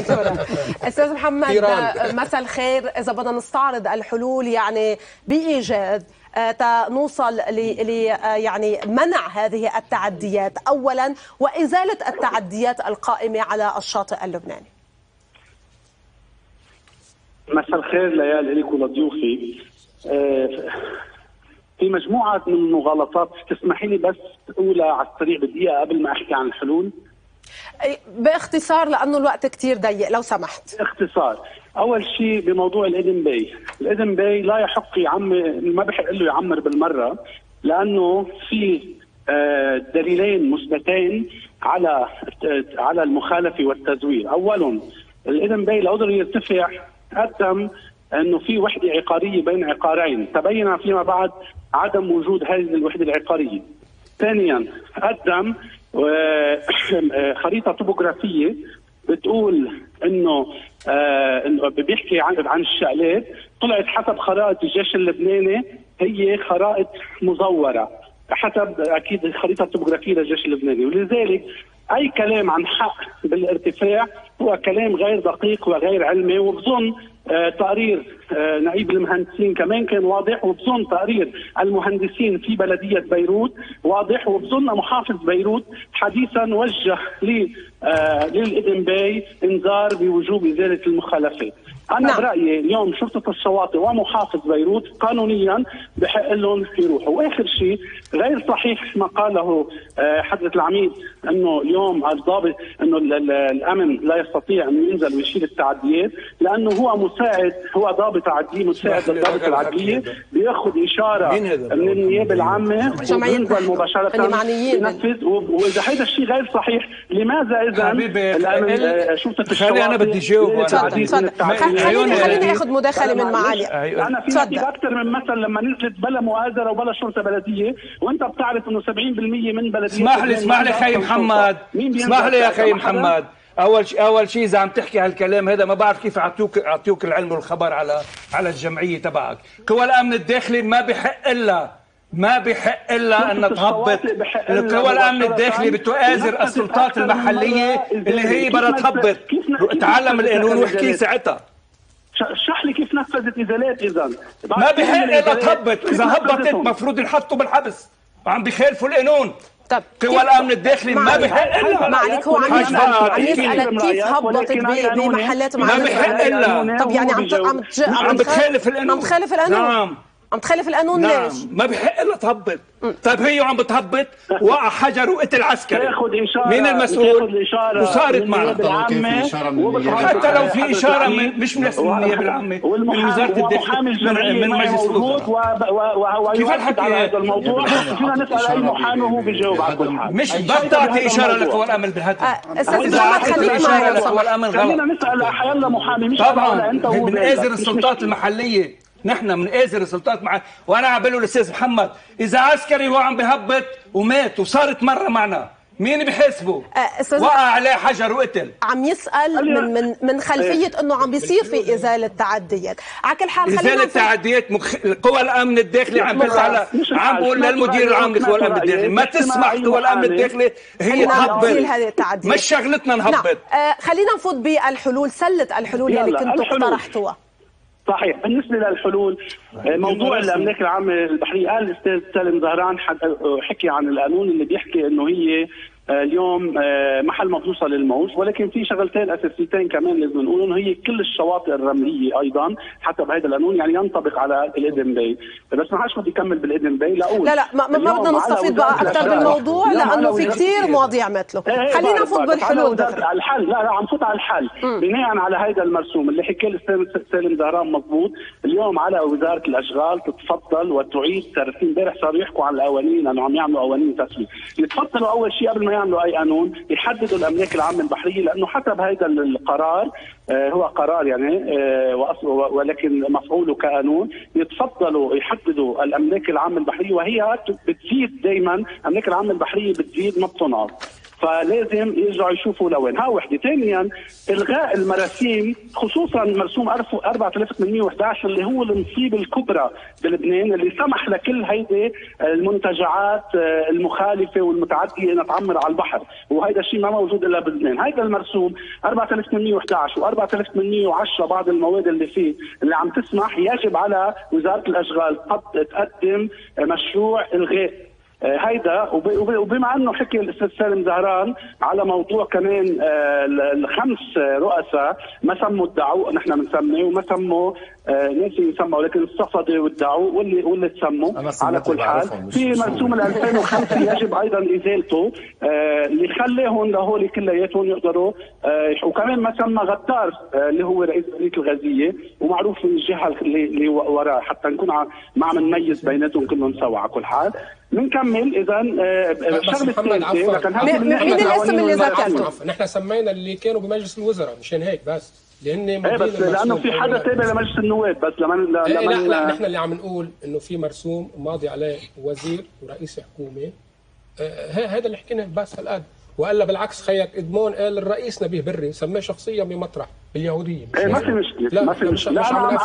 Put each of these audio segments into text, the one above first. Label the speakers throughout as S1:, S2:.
S1: دكتورة. أستاذ محمد، مساء الخير. إذا بدنا نستعرض الحلول يعني بإيجاد نوصل يعني منع هذه التعديات أولا وإزالة التعديات القائمة على الشاطئ اللبناني.
S2: مساء الخير ليال لك ولضيوفي. في مجموعة من المغالطات، تسمحي لي بس أولى على السريع بدقيقة قبل ما أحكي عن الحلول؟
S1: باختصار لأنه الوقت كتير ضيق لو سمحت.
S2: باختصار، أول شيء بموضوع الإيدن باي. الإيدن باي لا يحق يعمر، ما بحق له يعمر بالمرة، لأنه في دليلين مثبتين على المخالفة والتزوير. أولا، الإيدن باي لو قدر يرتفع قدم انه في وحده عقاريه بين عقارين، تبين فيما بعد عدم وجود هذه الوحده العقاريه. ثانيا، قدم خريطه توبوغرافيه بتقول انه بيحكي عن الشقلات، طلعت حسب خرائط الجيش اللبناني هي خرائط مزوره حسب اكيد الخريطه التوبوغرافيه للجيش اللبناني، ولذلك اي كلام عن حق بالارتفاع هو كلام غير دقيق وغير علمي. وبظن تقرير نقيب المهندسين كمان كان واضح، وبظن تقرير المهندسين في بلدية بيروت واضح، وبظن محافظ بيروت حديثا وجه للإيدن باي انذار بوجوب إزالة المخالفات. أنا برأيي اليوم شرطة الشواطئ ومحافظ بيروت قانونيا بحق لهم يروحوا. وآخر شيء، غير صحيح ما قاله حضرة العميد أنه اليوم الضابط أنه الأمن لا يستطيع أن ينزل ويشيل التعديات، لأنه هو مساعد، هو ضابط عدلي مساعد للضابط العدلية، بياخذ إشارة من النيابة العامة وينزل مباشرة ينفذ. وإذا هذا الشيء غير صحيح، لماذا إذا الأمن شرطة الشواطئ
S3: أنا بدي جاوب.
S1: خليني اخذ مداخله من معالي.
S2: انا في نتيجه اكثر من مثل لما نزلت بلا مؤازره وبلا شرطه بلديه، وانت بتعرف انه 70% من بلديه.
S3: اسمح لي خي محمد، اسمح لي يا خي محمد. اول شيء اذا عم تحكي هالكلام هذا ما بعرف كيف اعطوك العلم والخبر على الجمعيه تبعك. قوى الامن الداخلي ما بحق الا ان تهبط. قوى الامن الداخلي بتؤازر السلطات المحليه اللي هي بدها تهبط. تعلم القانون واحكي ساعتها.
S2: اشرح لي كيف نفذت ازالات. اذا
S3: ما بحق الا تهبط، اذا هبطت المفروض ينحطوا بالحبس وعم بيخالفوا القانون.
S1: طب
S3: قوى الامن الداخلي ما بحق الا.
S1: ما عليك، هو عم يسألك كيف هبطت بمحلات
S3: ما بحق الا.
S1: طب يعني
S3: عم بتخالف القانون.
S1: عم تخالف القانون.
S3: نعم
S1: عم تخالف القانون.
S3: نعم.
S1: ليش؟
S3: ما بحق الا تهبط. طيب هي وعم بتهبط وقع حجر وقتل عسكري، مين المسؤول؟ وصارت معنا. حتى لو في اشاره مش من النيابه العامه، من وزاره الداخليه، من مجلس الوزراء. كيف الحكي
S2: هذا الموضوع؟ فينا نسال اي محامي وهو بيجاوب على كل حال.
S3: مش بتعطي اشاره لقوى الامن بهالهدف.
S1: استاذ محمد خليك معي لو سمحت.
S2: خلينا نسال حيلا محامي، مش
S3: طبعا بنآزر السلطات المحليه. نحن بنآزر السلطات وانا عم بقول للاستاذ محمد، اذا عسكري هو عم بهبط ومات وصارت مره معنا، مين بيحاسبه؟ وقع عليه حجر وقتل.
S1: عم يسأل من خلفية انه عم بيصير في ازالة تعديات. على كل حال
S3: ازالة تعديات قوى الامن الداخلي عم بقول للمدير العام لقوى الامن الداخلي ما تسمح قوى الامن الداخلي هي تهبط، مش شغلتنا نهبط.
S1: خلينا نفوت بالحلول، سلة الحلول اللي كنتوا اقترحتوها.
S2: صحيح. بالنسبه للحلول، موضوع الاملاك العامه البحريه، قال الاستاذ سالم زهران حكي عن القانون اللي بيحكي انه هي اليوم محل ما بتوصل للموج، ولكن في شغلتين اساسيتين كمان لازم نقول، انه هي كل الشواطئ الرمليه ايضا حسب هذا القانون يعني ينطبق على الإيدن باي. بس ما عادش بدي اكمل بالإيدن باي لاقول
S1: لا ما بدنا نستفيد بقى اكثر بالموضوع لانه في كثير مواضيع مثله. خلينا نفوت بالحلول دكتور.
S2: الحل لا عم فوت على الحل. بناء على هذا المرسوم اللي حكى الاستاذ سالم زهران مضبوط، اليوم على وزاره الاشغال تتفضل وتعيد ترسيم. امبارح صاروا يحكوا عن القوانين انه عم يعملوا قوانين تسويق، يتفضلوا اول شيء قبل ما يعملوا اي قانون يحددوا الاملاك العامه البحريه، لانه حسب هذا القرار هو قرار يعني ولكن مفعوله كقانون، يتفضلوا يحددوا الاملاك العامه البحريه، وهي بتزيد دائما. الاملاك العامه البحريه بتزيد ما بتنقص. فلازم يرجعوا يشوفوا لوين. ها وحده. ثانيا الغاء المراسيم خصوصا مرسوم 4811 اللي هو المصيبه الكبرى بلبنان، اللي سمح لكل هيدي المنتجعات المخالفه والمتعديه انها تعمر على البحر، وهذا الشيء ما موجود الا بلبنان. هذا المرسوم 4811 و4810 بعض المواد اللي فيه اللي عم تسمح، يجب على وزاره الاشغال تقدم مشروع الغاء هيدا. وبما انه حكي الاستاذ سالم زهران على موضوع كمان الخمس رؤساء ما سموا ادعوا، نحن بنسميه وما سموا ناسي يسموا، ولكن الصفدي وادعوا واللي تسموا. على كل حال في مرسوم 2005 يجب ايضا ازالته اللي خليهم لهول كلياتهم يقدروا. وكمان ما سمى غدار اللي هو رئيس هيئه الغازيه، ومعروف من الجهه اللي وراه حتى نكون ما عم نميز بيناتهم كلهم سوا. على كل حال بنكمل. اذا شغله ثالثه لكن هذه
S1: مين الاسم اللي ذكرته؟
S4: نحن سمينا اللي كانوا بمجلس الوزراء مشان هيك بس، لان
S2: بس لانه في حدا تابع لمجلس النواب بس
S4: لا نحن اللي عم نقول انه في مرسوم ماضي عليه وزير ورئيس حكومه. هذا اللي حكينا بس هالقد. والا بالعكس خيك ادمون قال الرئيس نبيه بري سماه شخصيا بمطرح باليهوديه.
S2: ما في مشكله. ما في مشكله.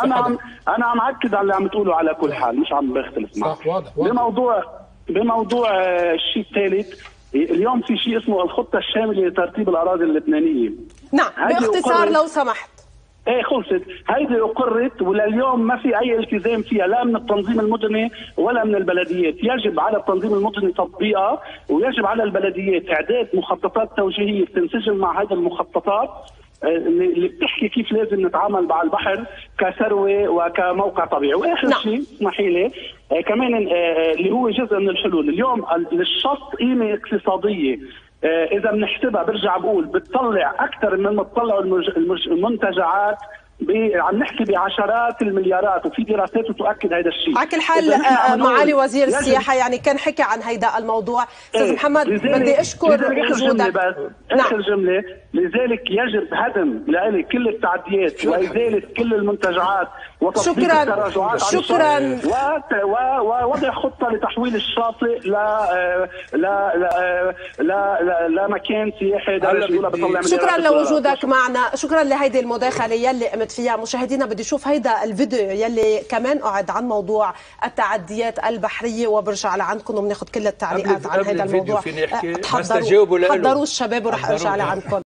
S2: انا عم اكد على اللي عم تقوله. على كل حال مش عم بختلف معك.
S4: صح واضح.
S2: بموضوع الشيء الثالث، اليوم في شيء اسمه الخطه الشامله لترتيب الاراضي اللبنانيه.
S1: نعم باختصار لو سمحت.
S2: ايه خلصت. هيدي اقرت ولليوم ما في اي التزام فيها لا من التنظيم المدني ولا من البلديات. يجب على التنظيم المدني تطبيقها، ويجب على البلديات اعداد مخططات توجيهيه بتنسجم مع هذه المخططات اللي بتحكي كيف لازم نتعامل مع البحر كثروه وكموقع طبيعي. واخر شيء اسمحي لي كمان اللي هو جزء من الحلول. اليوم للشط قيمه اقتصاديه اذا بنحسبها، برجع بقول بتطلع اكثر من ما بتطلعوا المنتجعات. عم نحكي بعشرات المليارات، وفي دراسات تؤكد هذا الشيء.
S1: على كل حال معالي وزير السياحه يعني كان حكى عن هيدا الموضوع. استاذ محمد بدي اشكر وجودك.
S2: اخر جمله. لذلك يجب هدم كل التعديات وازاله كل المنتجعات وتطبيق التراجعات.
S1: شكرا.
S2: ووضع خطه لتحويل الشاطئ لا مكان سياحي.
S1: شكرا لوجودك معنا. شكرا لهيدي المداخله يلي قمت فيها. مشاهدينا بدي اشوف هيدا الفيديو يلي كمان قعد عن موضوع التعديات البحريه، وبرجع لعندكم وبناخذ كل التعليقات عن هذا الموضوع.
S3: تحضروا
S1: الشباب وراح ارجع لعندكم.